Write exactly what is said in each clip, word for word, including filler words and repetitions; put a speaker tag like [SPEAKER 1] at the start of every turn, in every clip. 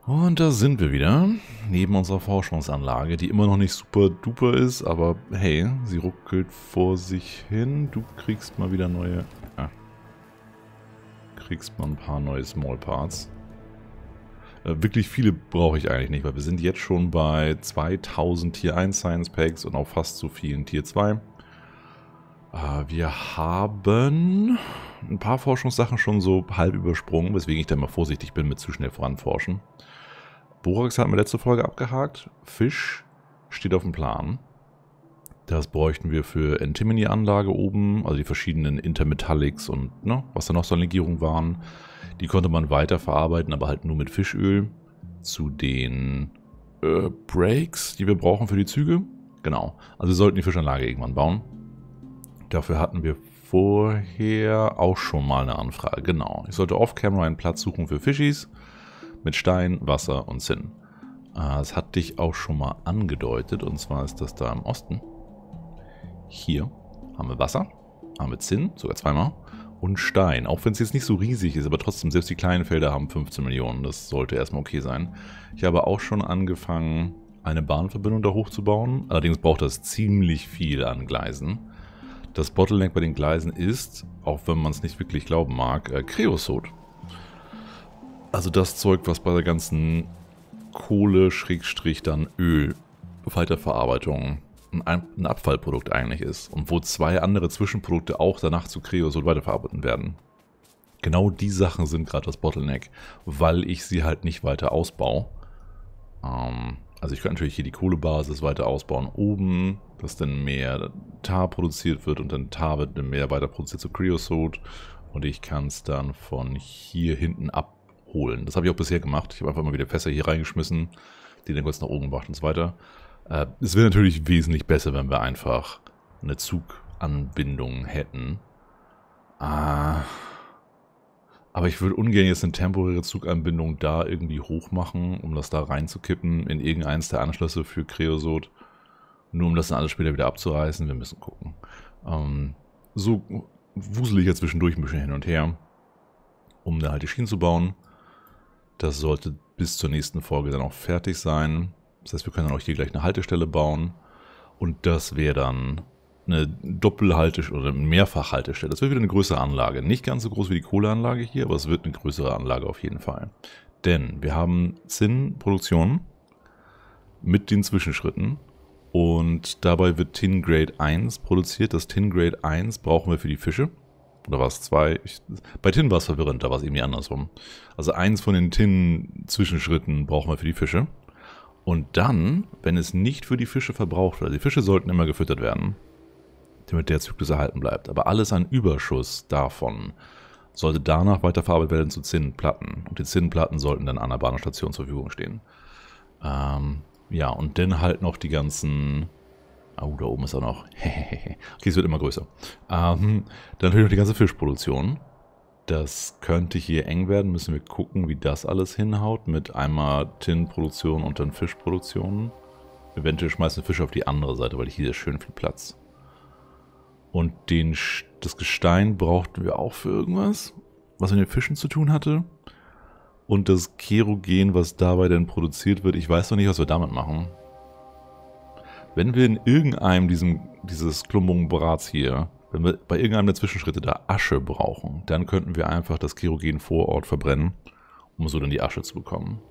[SPEAKER 1] Und da sind wir wieder, neben unserer Forschungsanlage, die immer noch nicht super duper ist, aber hey, sie ruckelt vor sich hin. Du kriegst mal wieder neue... Ja, kriegst mal ein paar neue Small Parts. Äh, wirklich viele brauche ich eigentlich nicht, weil wir sind jetzt schon bei zweitausend Tier eins Science Packs und auch fast so vielen Tier zwei. Äh, wir haben ein paar Forschungssachen schon so halb übersprungen, weswegen ich da mal vorsichtig bin mit zu schnell voranforschen. Borax hatten wir letzte Folge abgehakt. Fisch steht auf dem Plan. Das bräuchten wir für Antimony-Anlage oben, also die verschiedenen Intermetallics und ne, was da noch so an Legierungen waren. Die konnte man weiterverarbeiten, aber halt nur mit Fischöl. Zu den äh, Brakes, die wir brauchen für die Züge. Genau, also wir sollten die Fischanlage irgendwann bauen. Dafür hatten wir vorher auch schon mal eine Anfrage. Genau, ich sollte off-camera einen Platz suchen für Fischis. Mit Stein, Wasser und Zinn. Das hatte ich auch schon mal angedeutet, und zwar ist das da im Osten. Hier haben wir Wasser, haben wir Zinn, sogar zweimal, und Stein. Auch wenn es jetzt nicht so riesig ist, aber trotzdem, selbst die kleinen Felder haben fünfzehn Millionen. Das sollte erstmal okay sein. Ich habe auch schon angefangen, eine Bahnverbindung da hochzubauen. Allerdings braucht das ziemlich viel an Gleisen. Das Bottleneck bei den Gleisen ist, auch wenn man es nicht wirklich glauben mag, äh, Kreosot. Also das Zeug, was bei der ganzen Kohle, Schrägstrich, dann Öl, Weiterverarbeitung ein, ein Abfallprodukt eigentlich ist. Und wo zwei andere Zwischenprodukte auch danach zu Kreosot weiterverarbeitet werden. Genau die Sachen sind gerade das Bottleneck, weil ich sie halt nicht weiter ausbaue. Ähm, also ich kann natürlich hier die Kohlebasis weiter ausbauen oben, dass dann mehr Tar produziert wird und dann Tar wird dann mehr weiter produziert zu Kreosot. Und ich kann es dann von hier hinten ab holen. Das habe ich auch bisher gemacht. Ich habe einfach mal wieder Fässer hier reingeschmissen, die dann kurz nach oben gebracht und so weiter. Äh, es wäre natürlich wesentlich besser, wenn wir einfach eine Zuganbindung hätten. Ah, aber ich würde ungern jetzt eine temporäre Zuganbindung da irgendwie hoch machen, um das da reinzukippen in irgendeins der Anschlüsse für Kreosot. Nur um das dann alles später wieder abzureißen. Wir müssen gucken. Ähm, so wusel ich ja zwischendurch ein bisschen hin und her, um da halt die Schienen zu bauen. Das sollte bis zur nächsten Folge dann auch fertig sein. Das heißt, wir können dann auch hier gleich eine Haltestelle bauen. Und das wäre dann eine Doppelhaltestelle oder eine Mehrfachhaltestelle. Das wird wieder eine größere Anlage. Nicht ganz so groß wie die Kohleanlage hier, aber es wird eine größere Anlage auf jeden Fall. Denn wir haben Zinnproduktion mit den Zwischenschritten. Und dabei wird Tin Grade eins produziert. Das Tin Grade eins brauchen wir für die Fische. Oder war es zwei? Ich, bei Tin war es verwirrend, da war es irgendwie andersrum. Also eins von den Tin-Zwischenschritten brauchen wir für die Fische. Und dann, wenn es nicht für die Fische verbraucht wird, die Fische sollten immer gefüttert werden, damit der Zyklus erhalten bleibt. Aber alles an Überschuss davon sollte danach weiterverarbeitet werden zu Zinnplatten. Und die Zinnplatten sollten dann an der Bahnstation zur Verfügung stehen. Ähm, ja, und dann halt noch die ganzen... Oh, da oben ist er noch. Okay, es wird immer größer. Ähm, dann natürlich noch die ganze Fischproduktion. Das könnte hier eng werden. Müssen wir gucken, wie das alles hinhaut. Mit einmal Tinproduktion und dann Fischproduktion. Eventuell schmeißen wir Fische auf die andere Seite, weil hier ist schön viel Platz. Und den, das Gestein brauchten wir auch für irgendwas, was mit den Fischen zu tun hatte. Und das Kerogen, was dabei dann produziert wird. Ich weiß noch nicht, was wir damit machen. Wenn wir in irgendeinem diesem, dieses Klumbungbrats hier, wenn wir bei irgendeinem der Zwischenschritte da Asche brauchen, dann könnten wir einfach das Kerogen vor Ort verbrennen, um so dann die Asche zu bekommen.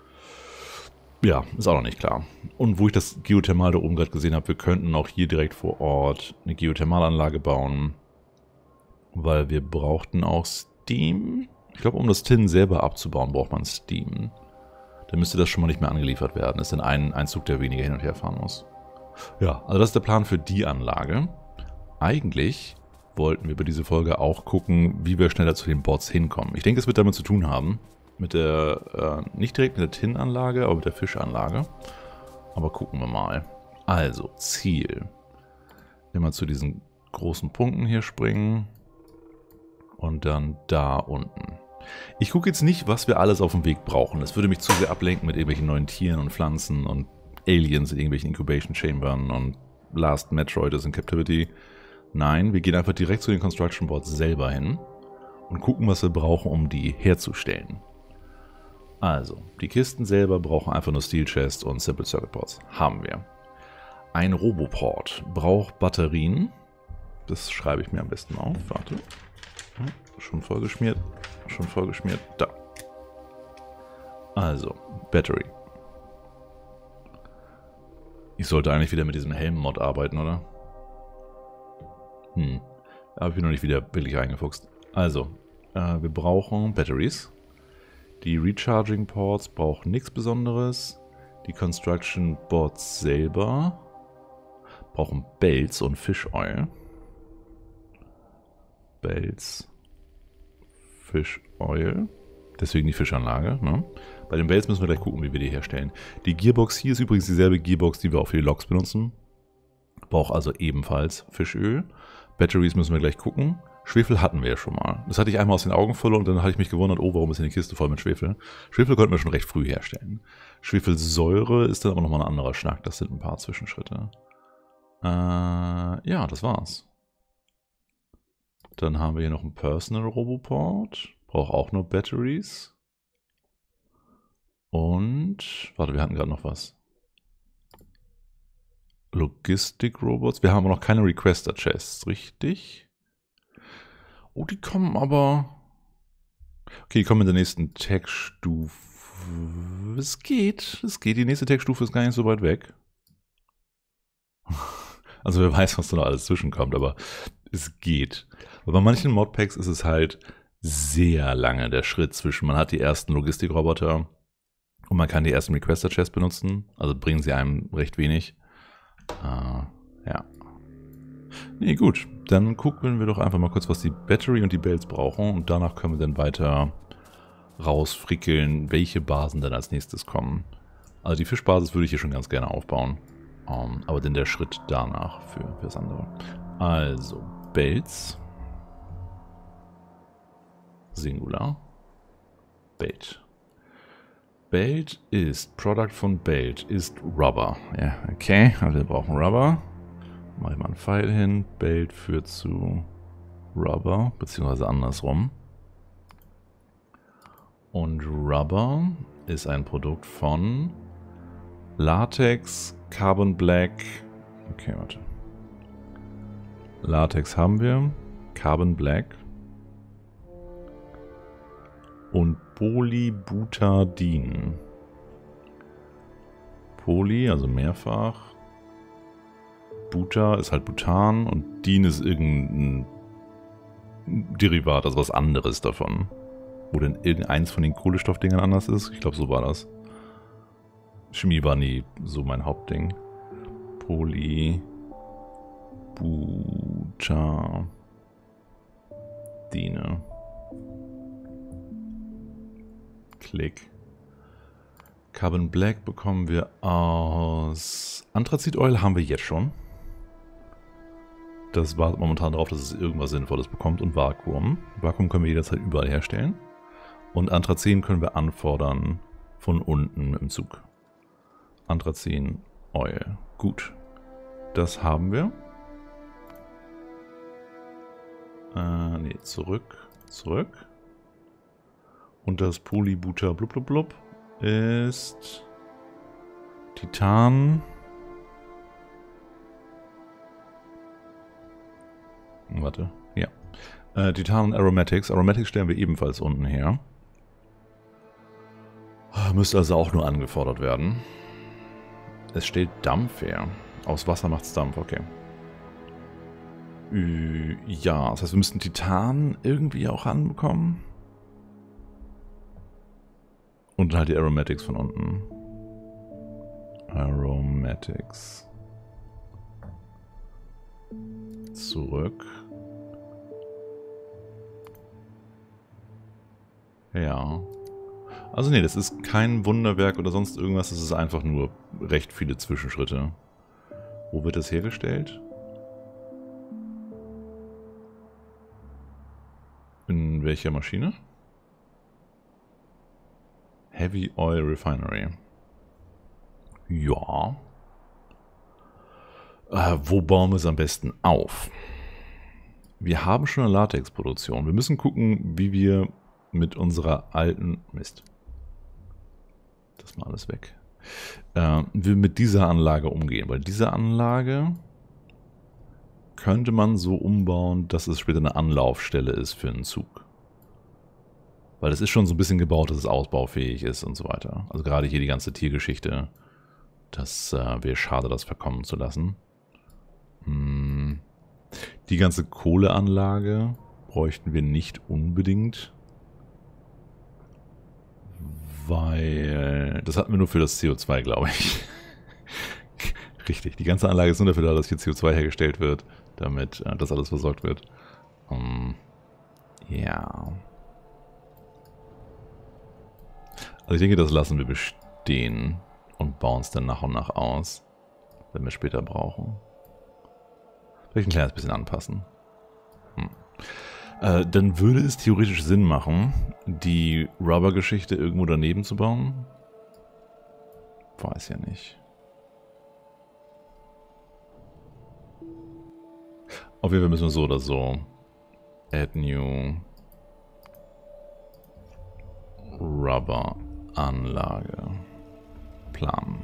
[SPEAKER 1] Ja, ist auch noch nicht klar. Und wo ich das Geothermal da oben gerade gesehen habe, wir könnten auch hier direkt vor Ort eine Geothermalanlage bauen, weil wir brauchten auch Steam. Ich glaube, um das Tin selber abzubauen, braucht man Steam. Dann müsste das schon mal nicht mehr angeliefert werden. Das ist dann ein, ein Zug, der weniger hin und her fahren muss. Ja, also das ist der Plan für die Anlage. Eigentlich wollten wir bei dieser Folge auch gucken, wie wir schneller zu den Bots hinkommen. Ich denke, es wird damit zu tun haben. Mit der, äh, nicht direkt mit der Tin-Anlage, aber mit der Fischanlage. Aber gucken wir mal. Also, Ziel. Immer zu diesen großen Punkten hier springen. Und dann da unten. Ich gucke jetzt nicht, was wir alles auf dem Weg brauchen. Das würde mich zu sehr ablenken mit irgendwelchen neuen Tieren und Pflanzen und Aliens in irgendwelchen Incubation Chambern und Last Metroid is in Captivity. Nein, wir gehen einfach direkt zu den Construction Boards selber hin und gucken, was wir brauchen, um die herzustellen. Also, die Kisten selber brauchen einfach nur Steel Chest und Simple Circuit Boards. Haben wir. Ein Roboport braucht Batterien. Das schreibe ich mir am besten auf. Warte. Schon vollgeschmiert. Schon vollgeschmiert. Da. Also, Battery. Ich sollte eigentlich wieder mit diesem Helm-Mod arbeiten, oder? Hm. Da habe ich mich noch nicht wieder wirklich reingefuchst. Also, äh, wir brauchen Batteries. Die Recharging Ports brauchen nichts Besonderes. Die Construction Boards selber brauchen Belts und Fish Oil. Belts, Fish Oil. Deswegen die Fischanlage. Ne? Bei den Belts müssen wir gleich gucken, wie wir die herstellen. Die Gearbox hier ist übrigens dieselbe Gearbox, die wir auch für die Loks benutzen. Braucht also ebenfalls Fischöl. Batteries müssen wir gleich gucken. Schwefel hatten wir ja schon mal. Das hatte ich einmal aus den Augen verloren und dann hatte ich mich gewundert, oh, warum ist denn die Kiste voll mit Schwefel? Schwefel konnten wir schon recht früh herstellen. Schwefelsäure ist dann aber nochmal ein anderer Schnack. Das sind ein paar Zwischenschritte. Äh, ja, das war's. Dann haben wir hier noch einen Personal Roboport. Braucht auch nur Batteries. Und, warte, wir hatten gerade noch was. Logistic Robots. Wir haben aber noch keine Requester Chests, richtig? Oh, die kommen aber... Okay, die kommen in der nächsten Tech-Stufe. Es geht, es geht. Die nächste Tech-Stufe ist gar nicht so weit weg. Also wer weiß, was da noch alles zwischenkommt, aber es geht. Aber bei manchen Modpacks ist es halt sehr lange der Schritt zwischen, man hat die ersten Logistikroboter und man kann die ersten Requester-Chests benutzen. Also bringen sie einem recht wenig. Uh, ja. Nee, gut. Dann gucken wir doch einfach mal kurz, was die Battery und die Belts brauchen. Und danach können wir dann weiter rausfrickeln, welche Basen dann als nächstes kommen. Also die Fischbasis würde ich hier schon ganz gerne aufbauen. Um, aber dann der Schritt danach für, für das andere. Also, Belts. Singular. Belt. Belt ist, Product von Belt ist Rubber. Ja, okay, also wir brauchen Rubber. Mache ich mal einen Pfeil hin. Belt führt zu Rubber, beziehungsweise andersrum. Und Rubber ist ein Produkt von Latex, Carbon Black. Okay, warte. Latex haben wir. Carbon Black. Und Polybutadin. Poly, also mehrfach. Buta ist halt Butan und Din ist irgendein Derivat, also was anderes davon. Wo denn irgendeins von den Kohlenstoffdingern anders ist. Ich glaube, so war das. Chemie war nie so mein Hauptding. Polybutadine. Klick. Carbon Black bekommen wir aus Anthrazit Oil, haben wir jetzt schon. Das wartet momentan darauf, dass es irgendwas Sinnvolles bekommt. Und Vakuum. Vakuum können wir jederzeit überall herstellen. Und Anthrazin können wir anfordern von unten mit dem Zug. Anthrazin Oil. Gut. Das haben wir. Äh, nee, zurück. Zurück. Und das Polybuta blub blub blub ist Titan. Warte, ja. Äh, Titan und Aromatics. Aromatics stellen wir ebenfalls unten her. Müsste also auch nur angefordert werden. Es stellt Dampf her. Aus Wasser macht es Dampf, okay. Äh, ja, das heißt, wir müssten Titan irgendwie auch ranbekommen. Und halt die Aromatics von unten. Aromatics. Zurück. Ja. Also nee, das ist kein Wunderwerk oder sonst irgendwas. Das ist einfach nur recht viele Zwischenschritte. Wo wird das hergestellt? In welcher Maschine? Heavy Oil Refinery. Ja. Äh, wo bauen wir es am besten auf? Wir haben schon eine Latexproduktion. Wir müssen gucken, wie wir mit unserer alten... Mist. Das mal alles weg. Äh, wir mit dieser Anlage umgehen, weil diese Anlage könnte man so umbauen, dass es später eine Anlaufstelle ist für einen Zug. Weil es ist schon so ein bisschen gebaut, dass es ausbaufähig ist und so weiter. Also gerade hier die ganze Tiergeschichte, das äh, wäre schade, das verkommen zu lassen. Hm. Die ganze Kohleanlage bräuchten wir nicht unbedingt. Weil das hatten wir nur für das C O zwei, glaube ich. Richtig, die ganze Anlage ist nur dafür da, dass hier C O zwei hergestellt wird, damit äh, das alles versorgt wird. Um, ja. Also ich denke, das lassen wir bestehen und bauen es dann nach und nach aus, wenn wir später brauchen. Vielleicht ein kleines bisschen anpassen. Hm. Äh, dann würde es theoretisch Sinn machen, die Rubber-Geschichte irgendwo daneben zu bauen. Weiß ja nicht. Auf jeden Fall müssen wir so oder so Add New Rubber-Anlage planen.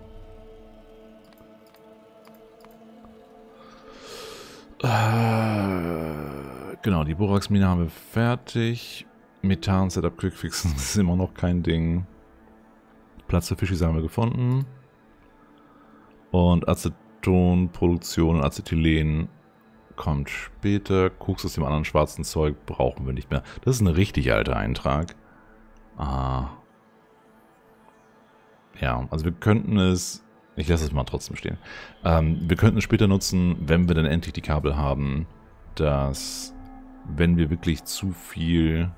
[SPEAKER 1] Äh, genau, die Borax-Mine haben wir fertig. Methan-Setup Quickfixen ist immer noch kein Ding. Platz für Fischis haben wir gefunden. Und Acetonproduktion und Acetylen kommt später. Koks aus dem anderen schwarzen Zeug brauchen wir nicht mehr. Das ist ein richtig alter Eintrag. Ah. Ja, also wir könnten es... Ich lasse es mal trotzdem stehen. Ähm, wir könnten es später nutzen, wenn wir dann endlich die Kabel haben, dass, wenn wir wirklich zu viel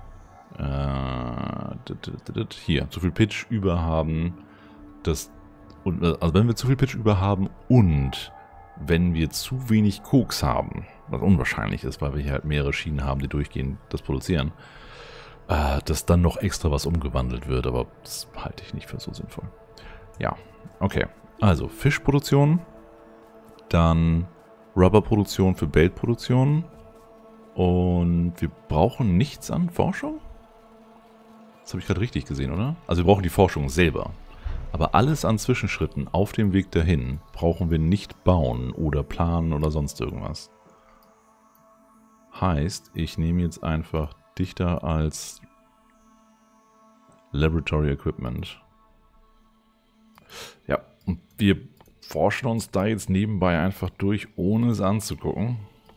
[SPEAKER 1] äh, hier, zu viel Pitch über haben, dass, also wenn wir zu viel Pitch über haben und wenn wir zu wenig Koks haben, was unwahrscheinlich ist, weil wir hier halt mehrere Schienen haben, die durchgehend das produzieren, äh, dass dann noch extra was umgewandelt wird, aber das halte ich nicht für so sinnvoll. Ja, okay. Also Fischproduktion, dann Rubberproduktion für Beltproduktion und wir brauchen nichts an Forschung? Das habe ich gerade richtig gesehen, oder? Also wir brauchen die Forschung selber. Aber alles an Zwischenschritten auf dem Weg dahin brauchen wir nicht bauen oder planen oder sonst irgendwas. Heißt, ich nehme jetzt einfach Dichter als Laboratory Equipment. Ja, und wir forschen uns da jetzt nebenbei einfach durch, ohne es anzugucken.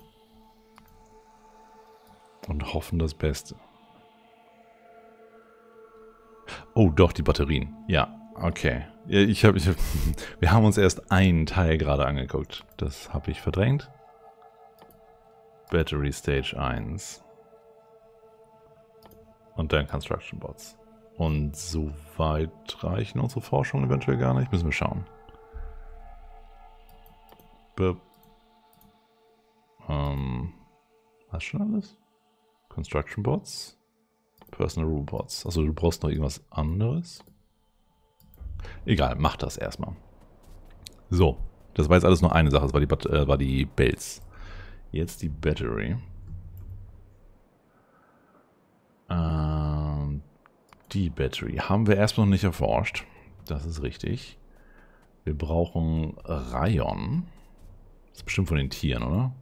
[SPEAKER 1] Und hoffen das Beste. Oh, doch, die Batterien. Ja, okay. Ja, ich hab, ich hab, wir haben uns erst einen Teil gerade angeguckt. Das habe ich verdrängt. Battery Stage eins. Und dann Construction Bots. Und so weit reichen unsere Forschungen eventuell gar nicht. Müssen wir schauen. Be ähm, was schon alles? Construction Bots? Personal Robots. Also du brauchst noch irgendwas anderes? Egal, mach das erstmal. So, das war jetzt alles nur eine Sache. Das war die, Bat äh, war die Bells. Jetzt die Battery. Ähm... Die Battery haben wir erstmal noch nicht erforscht. Das ist richtig. Wir brauchen Rayon. Das ist bestimmt von den Tieren, oder?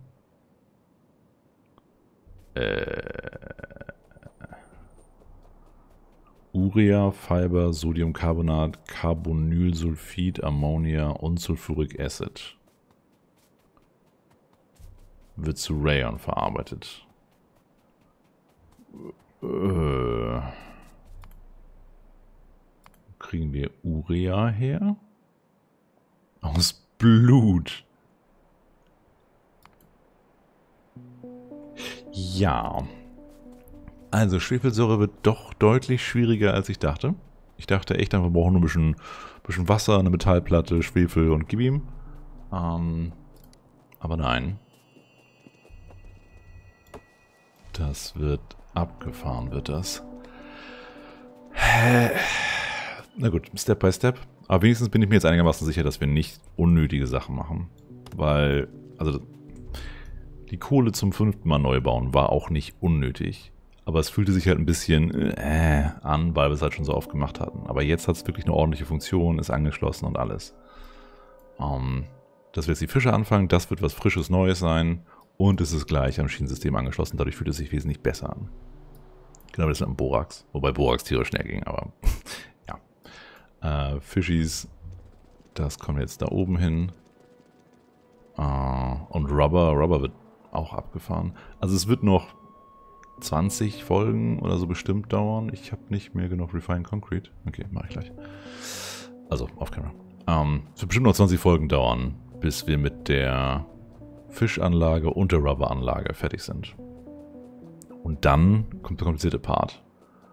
[SPEAKER 1] Äh, Urea, Fiber, Sodiumcarbonat, Carbonylsulfid, Ammonia und Sulfuric Acid. Wird zu Rayon verarbeitet. Äh... Kriegen wir Urea her? Aus Blut. Ja. Also Schwefelsäure wird doch deutlich schwieriger, als ich dachte. Ich dachte echt, wir brauchen nur ein bisschen, bisschen Wasser, eine Metallplatte, Schwefel und gib ihm. Ähm, aber nein. Das wird abgefahren, wird das. Hä? Na gut, Step by Step. Aber wenigstens bin ich mir jetzt einigermaßen sicher, dass wir nicht unnötige Sachen machen. Weil, also, die Kohle zum fünften Mal neu bauen war auch nicht unnötig. Aber es fühlte sich halt ein bisschen äh, an, weil wir es halt schon so oft gemacht hatten. Aber jetzt hat es wirklich eine ordentliche Funktion, ist angeschlossen und alles. Um, dass wir jetzt die Fische anfangen, das wird was Frisches, Neues sein. Und es ist gleich am Schienensystem angeschlossen, dadurch fühlt es sich wesentlich besser an. Genau das mit dem Borax. Wobei Borax tierisch schnell ging, aber ja. Äh, Fischis, das kommt jetzt da oben hin. Äh, und Rubber, Rubber wird auch abgefahren. Also es wird noch zwanzig Folgen oder so bestimmt dauern. Ich habe nicht mehr genug Refined Concrete. Okay, mache ich gleich. Also, auf Kamera. Ähm, es wird bestimmt noch zwanzig Folgen dauern, bis wir mit der Fischanlage und der Rubberanlage fertig sind. Und dann kommt der komplizierte Part.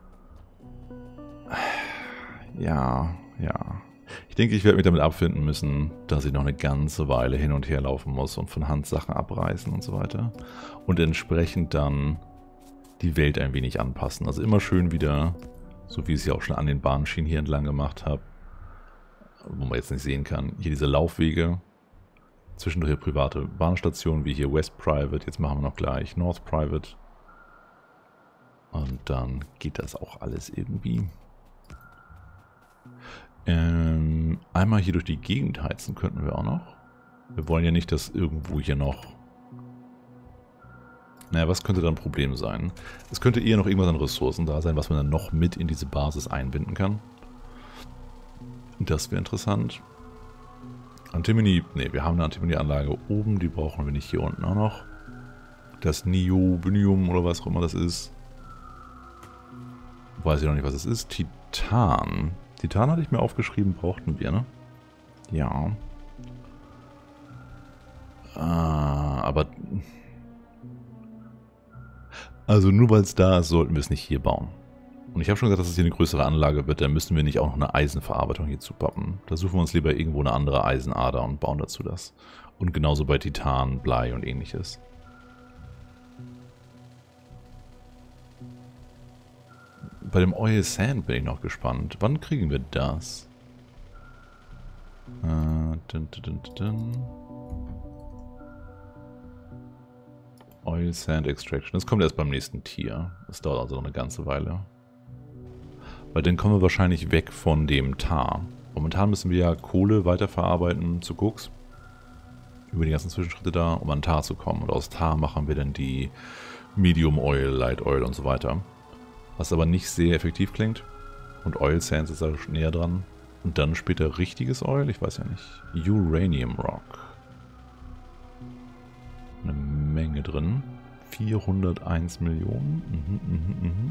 [SPEAKER 1] Ja, ja. Ich denke, ich werde mich damit abfinden müssen, dass ich noch eine ganze Weile hin und her laufen muss und von Hand Sachen abreißen und so weiter. Und entsprechend dann die Welt ein wenig anpassen. Also immer schön wieder, so wie ich es ja auch schon an den Bahnschienen hier entlang gemacht habe, wo man jetzt nicht sehen kann, hier diese Laufwege, zwischendurch private Bahnstationen, wie hier West Private, jetzt machen wir noch gleich North Private. Und dann geht das auch alles irgendwie. Ähm, einmal hier durch die Gegend heizen könnten wir auch noch. Wir wollen ja nicht, dass irgendwo hier noch... Naja, was könnte dann ein Problem sein? Es könnte eher noch irgendwas an Ressourcen da sein, was man dann noch mit in diese Basis einbinden kann. Das wäre interessant. Antimony, ne, wir haben eine Antimony-Anlage oben, die brauchen wir nicht hier unten auch noch. Das Neodymium oder was auch immer das ist. Weiß ich noch nicht, was es ist. Titan. Titan hatte ich mir aufgeschrieben, brauchten wir, ne? Ja. Ah, aber... Also nur weil es da ist, sollten wir es nicht hier bauen. Und ich habe schon gesagt, dass es hier eine größere Anlage wird, dann müssen wir nicht auch noch eine Eisenverarbeitung hier zupappen. Da suchen wir uns lieber irgendwo eine andere Eisenader und bauen dazu das. Und genauso bei Titan, Blei und ähnliches. Bei dem Oil Sand bin ich noch gespannt. Wann kriegen wir das? Äh, dun, dun, dun, dun. Oil Sand Extraction. Das kommt erst beim nächsten Tier. Das dauert also noch eine ganze Weile. Weil dann kommen wir wahrscheinlich weg von dem Tar. Momentan müssen wir ja Kohle weiterverarbeiten zu Koks. Über die ganzen Zwischenschritte da, um an Tar zu kommen. Und aus Tar machen wir dann die Medium Oil, Light Oil und so weiter. Was aber nicht sehr effektiv klingt. Und Oil Sands ist da näher dran. Und dann später richtiges Oil? Ich weiß ja nicht. Uranium Rock. Eine Menge drin. vierhunderteins Millionen. Mhm, mhm, mhm.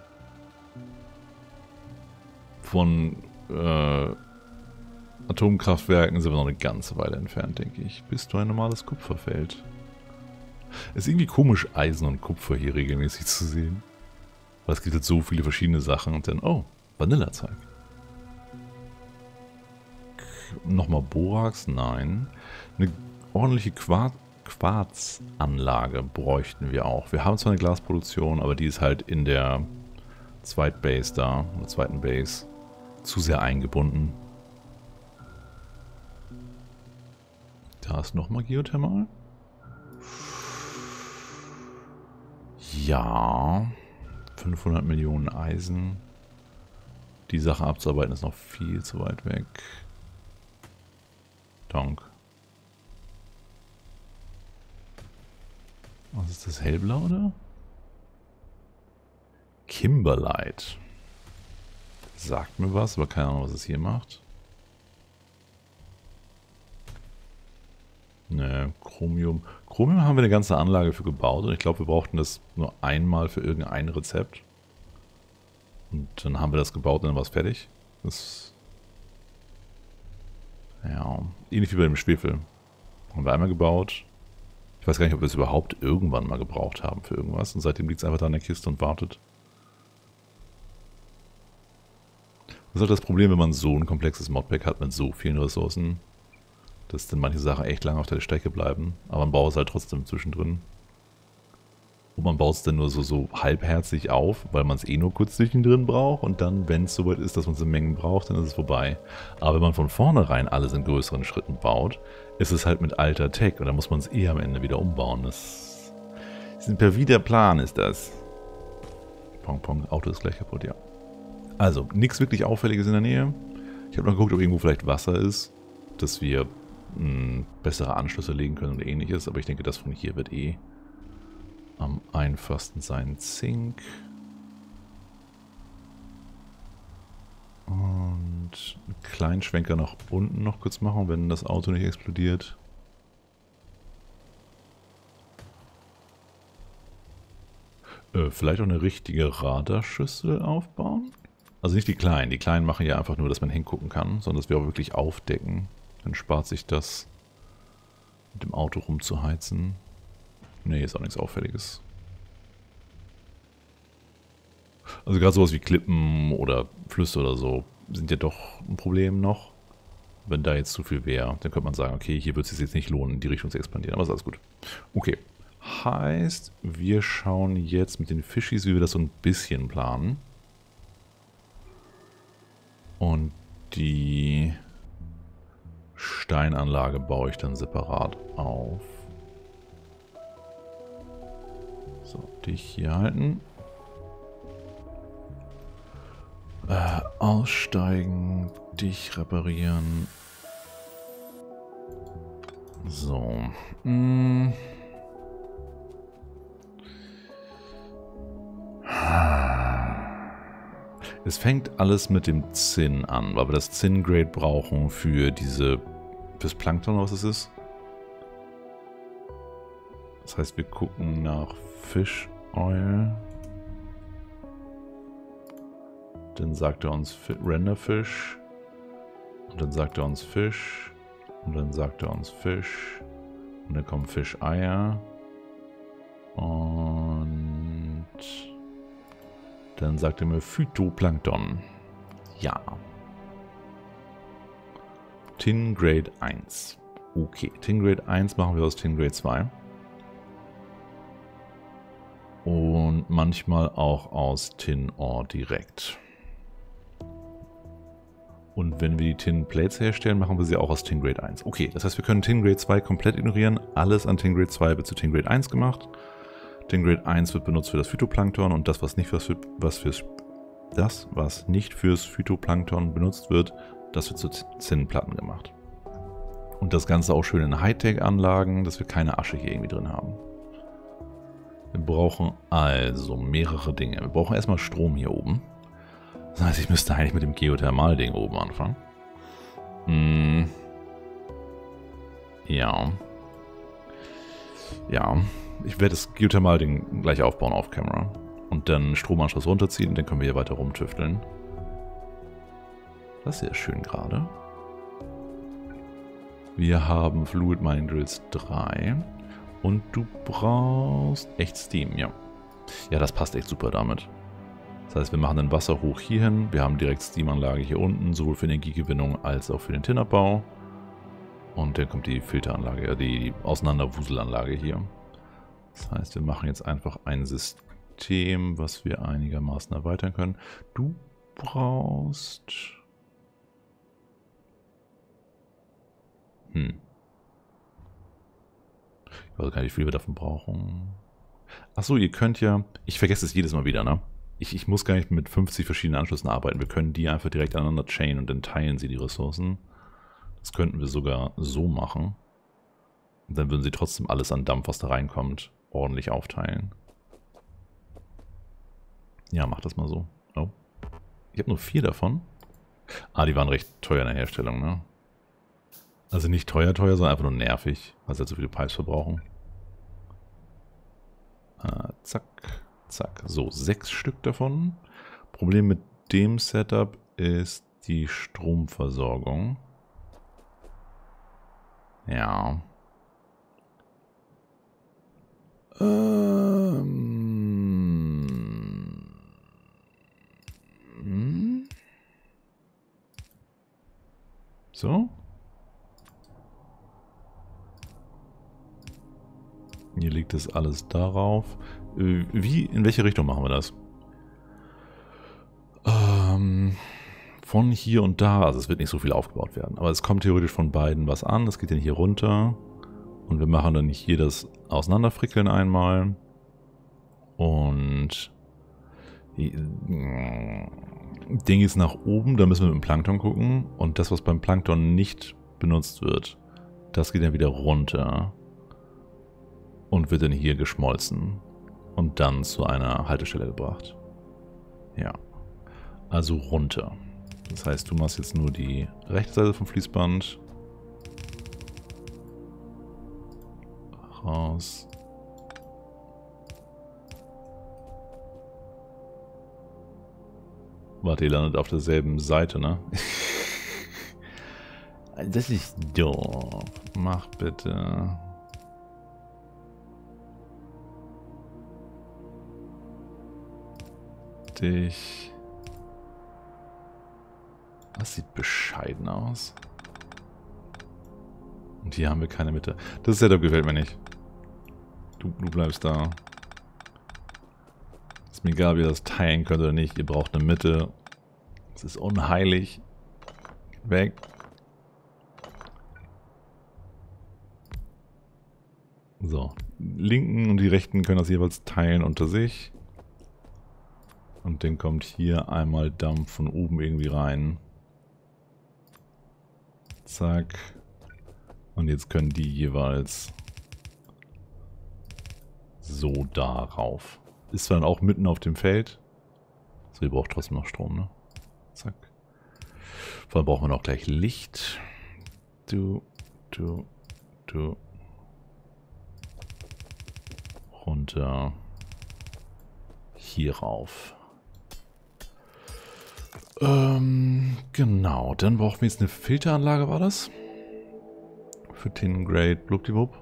[SPEAKER 1] Von äh, Atomkraftwerken sind wir noch eine ganze Weile entfernt, denke ich. Bis du ein normales Kupferfeld. Ist irgendwie komisch, Eisen und Kupfer hier regelmäßig zu sehen. Weil es gibt jetzt so viele verschiedene Sachen und dann, oh, Vanillezeug. Nochmal Borax? Nein. Eine ordentliche Quarz Quarzanlage bräuchten wir auch. Wir haben zwar eine Glasproduktion, aber die ist halt in der Zweitbase da, in der zweiten Base, zu sehr eingebunden. Da ist nochmal Geothermal. Ja. fünfhundert Millionen Eisen. Die Sache abzuarbeiten ist noch viel zu weit weg. Donk. Was ist das, hellblau, oder? Kimberlite. Sagt mir was, aber keine Ahnung, was es hier macht. Ne, Chromium. Chromium haben wir eine ganze Anlage für gebaut und ich glaube, wir brauchten das nur einmal für irgendein Rezept. Und dann haben wir das gebaut und dann war es fertig. Das... Ja, ähnlich wie bei dem Schwefel. Haben wir einmal gebaut. Ich weiß gar nicht, ob wir es überhaupt irgendwann mal gebraucht haben für irgendwas. Und seitdem liegt es einfach da in der Kiste und wartet. Das ist halt das Problem, wenn man so ein komplexes Modpack hat mit so vielen Ressourcen, dass dann manche Sachen echt lange auf der Strecke bleiben. Aber man baut es halt trotzdem zwischendrin. Und man baut es dann nur so, so halbherzig auf, weil man es eh nur kurz zwischendrin braucht. Und dann, wenn es soweit ist, dass man es in Mengen braucht, dann ist es vorbei. Aber wenn man von vornherein alles in größeren Schritten baut, ist es halt mit alter Tech. Und dann muss man es eh am Ende wieder umbauen. Das ist ein perfider Plan, ist das. Pong, Pong. Auto ist gleich kaputt, ja. Also, nichts wirklich Auffälliges in der Nähe. Ich habe noch geguckt, ob irgendwo vielleicht Wasser ist, dass wir mh, bessere Anschlüsse legen können und ähnliches. Aber ich denke, das von hier wird eh am einfachsten sein. Zink. Und einen kleinen Schwenker nach unten noch kurz machen, wenn das Auto nicht explodiert. Äh, vielleicht auch eine richtige Radarschüssel aufbauen? Also nicht die kleinen. Die kleinen machen ja einfach nur, dass man hingucken kann, sondern dass wir auch wirklich aufdecken. Dann spart sich das, mit dem Auto rumzuheizen. Ne, ist auch nichts Auffälliges. Also gerade sowas wie Klippen oder Flüsse oder so sind ja doch ein Problem noch. Wenn da jetzt zu viel wäre, dann könnte man sagen, okay, hier wird es sich jetzt nicht lohnen, in die Richtung zu expandieren. Aber ist alles gut. Okay. Heißt, wir schauen jetzt mit den Fischis, wie wir das so ein bisschen planen. Und die Steinanlage baue ich dann separat auf. So, dich hier halten. Äh, aussteigen, dich reparieren. So. Hm. Es fängt alles mit dem Zinn an, weil wir das Zinn-Grade brauchen für diese, fürs Plankton, was es ist. Das heißt, wir gucken nach Fish Oil. Dann sagt er uns Renderfish. Und dann sagt er uns Fisch. Und dann sagt er uns Fisch. Und dann kommen Fischeier. Und dann sagt er mir Phytoplankton. Ja. Tin Grade eins. Okay, Tin Grade eins machen wir aus Tin Grade zwei. Und manchmal auch aus Tin Ore direkt. Und wenn wir die Tin Plates herstellen, machen wir sie auch aus Tin Grade eins. Okay, das heißt, wir können Tin Grade zwei komplett ignorieren. Alles an Tin Grade zwei wird zu Tin Grade eins gemacht. Tin Grade eins wird benutzt für das Phytoplankton und das, was nicht fürs, was fürs, das, was nicht fürs Phytoplankton benutzt wird, das wird zu Zinnplatten gemacht. Und das Ganze auch schön in Hightech-Anlagen, dass wir keine Asche hier irgendwie drin haben. Wir brauchen also mehrere Dinge. Wir brauchen erstmal Strom hier oben. Das heißt, ich müsste eigentlich mit dem Geothermal-Ding oben anfangen. Hm. Ja. Ja. Ich werde das Geothermal-Ding gleich aufbauen auf Camera. Und dann Stromanschluss runterziehen und dann können wir hier weiter rumtüfteln. Das ist sehr schön gerade. Wir haben Fluid Mining Drills drei. Und du brauchst echt Steam, ja. Ja, das passt echt super damit. Das heißt, wir machen dann Wasser hoch hierhin. Wir haben direkt Steamanlage hier unten, sowohl für Energiegewinnung als auch für den Tinnabbau. Und dann kommt die Filteranlage, die Auseinanderwuselanlage hier. Das heißt, wir machen jetzt einfach ein System, was wir einigermaßen erweitern können. Du brauchst... Hm. Ich weiß gar nicht, wie viel wir davon brauchen. Achso, ihr könnt ja... Ich vergesse es jedes Mal wieder, ne? Ich, ich muss gar nicht mit fünfzig verschiedenen Anschlüssen arbeiten. Wir können die einfach direkt aneinander chainen und dann teilen sie die Ressourcen. Das könnten wir sogar so machen. Und dann würden sie trotzdem alles an Dampf, was da reinkommt, ordentlich aufteilen. Ja, mach das mal so. Oh. Ich habe nur vier davon. Ah, die waren recht teuer in der Herstellung, ne? Also nicht teuer, teuer, sondern einfach nur nervig, weil sie halt so viele Pipes verbrauchen. Ah, zack, zack. So, sechs Stück davon. Problem mit dem Setup ist die Stromversorgung. Ja. Ähm. Hm. So. Hier liegt das alles darauf. Wie, in welche Richtung machen wir das? Ähm, von hier und da, also es wird nicht so viel aufgebaut werden, aber es kommt theoretisch von beiden was an. Das geht dann hier runter und wir machen dann hier das Auseinanderfrickeln einmal und Ding ist nach oben, da müssen wir mit dem Plankton gucken. Und das, was beim Plankton nicht benutzt wird, das geht dann wieder runter. Und wird dann hier geschmolzen. Und dann zu einer Haltestelle gebracht. Ja. Also runter. Das heißt, du machst jetzt nur die rechte Seite vom Fließband. Raus. Warte, ihr landet auf derselben Seite, ne? Das ist doof. Mach bitte. Dich. Das sieht bescheiden aus. Und hier haben wir keine Mitte. Das Setup gefällt mir nicht. Du, du bleibst da. Ist mir egal, wie ihr das teilen könnt oder nicht. Ihr braucht eine Mitte. Es ist unheilig. Weg. So. Linken und die Rechten können das jeweils teilen unter sich. Und dann kommt hier einmal Dampf von oben irgendwie rein. Zack. Und jetzt können die jeweils so darauf. Ist dann auch mitten auf dem Feld. So, ihr braucht trotzdem noch Strom, ne? Zack. Vor allem brauchen wir noch gleich Licht. Du, du, du. Runter. Hier rauf. Ähm, genau. Dann brauchen wir jetzt eine Filteranlage, war das? Für Tin Grade Blubdiwub.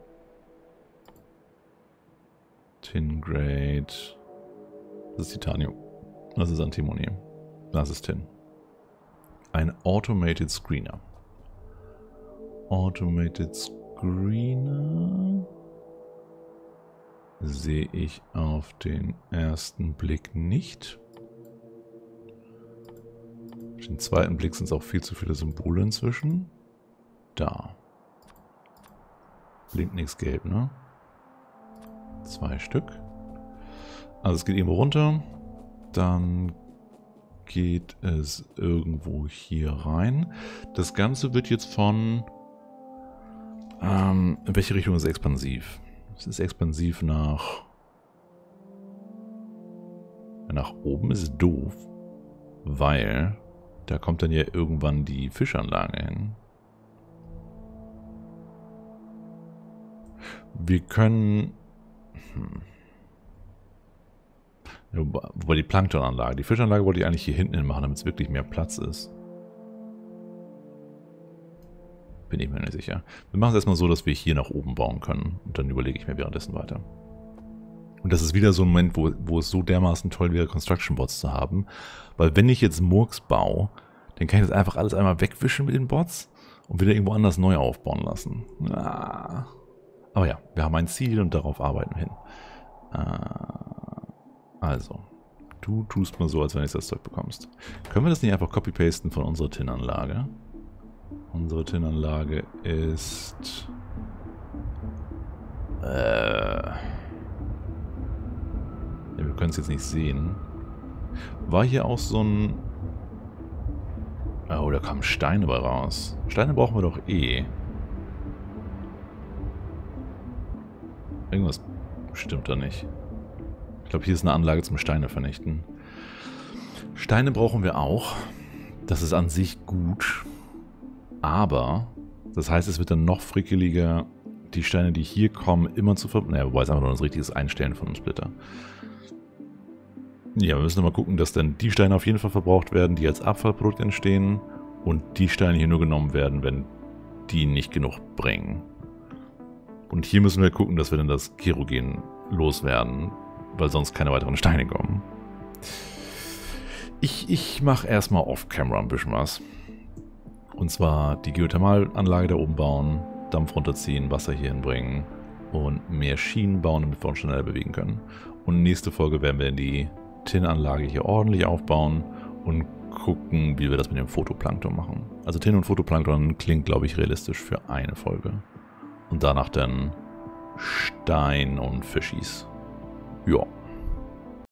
[SPEAKER 1] Tin Grade. Das ist Titanium. Das ist Antimony. Das ist Tin. Ein Automated Screener. Automated Screener. Sehe ich auf den ersten Blick nicht. Auf den zweiten Blick sind es auch viel zu viele Symbole inzwischen. Da. Blinkt nichts gelb, ne? Zwei Stück. Also es geht irgendwo runter. Dann geht es irgendwo hier rein. Das Ganze wird jetzt von... Ähm, in welche Richtung ist es expansiv? Es ist expansiv nach... Nach oben ist doof, weil da kommt dann ja irgendwann die Fischanlage hin. Wir können... Hm. Ja, wobei die Planktonanlage, die Fischanlage wollte ich eigentlich hier hinten hin machen, damit es wirklich mehr Platz ist. Bin ich mir nicht sicher. Wir machen es erstmal so, dass wir hier nach oben bauen können. Und dann überlege ich mir währenddessen weiter. Und das ist wieder so ein Moment, wo, wo es so dermaßen toll wäre, Construction Bots zu haben. Weil wenn ich jetzt Murks baue, dann kann ich das einfach alles einmal wegwischen mit den Bots und wieder irgendwo anders neu aufbauen lassen. Ah. Aber ja, wir haben ein Ziel und darauf arbeiten wir hin. Also, du tust mal so, als wenn du das Zeug bekommst. Können wir das nicht einfach copy-pasten von unserer Tin-Anlage? Unsere Tin-Anlage ist... Äh... Ja, wir können es jetzt nicht sehen. War hier auch so ein... Oh, da kamen Steine bei raus. Steine brauchen wir doch eh. Irgendwas stimmt da nicht. Ich glaube, hier ist eine Anlage zum Steine vernichten. Steine brauchen wir auch. Das ist an sich gut. Aber, das heißt, es wird dann noch frickeliger, die Steine, die hier kommen, immer zu ver... Naja, wobei es einfach nur das richtige Einstellen von einem Splitter. Ja, wir müssen mal gucken, dass dann die Steine auf jeden Fall verbraucht werden, die als Abfallprodukt entstehen. Und die Steine hier nur genommen werden, wenn die nicht genug bringen. Und hier müssen wir gucken, dass wir dann das Kerogen loswerden, weil sonst keine weiteren Steine kommen. Ich, ich mache erstmal off-camera ein bisschen was. Und zwar die Geothermalanlage da oben bauen, Dampf runterziehen, Wasser hier hinbringen und mehr Schienen bauen, damit wir uns schneller bewegen können. Und nächste Folge werden wir die Tin-Anlage hier ordentlich aufbauen und gucken, wie wir das mit dem Photoplankton machen. Also Tin und Photoplankton klingt, glaube ich, realistisch für eine Folge. Und danach dann Stein und Fischis. Ja.